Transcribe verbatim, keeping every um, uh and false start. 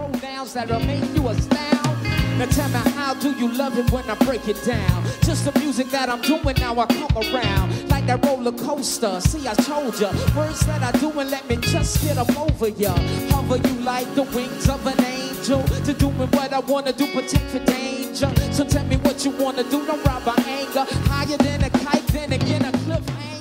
pronouns that'll make you astound. Now tell me, how do you love it when I break it down? Just the music that I'm doing now, I come around like that roller coaster. See, I told ya, words that I do and let me just get them over ya. Hover you like the wings of an angel, to doing what I wanna do, protect for danger. So tell me what you wanna do, don't rob my anger. Higher than a kite, then again a cliffhanger.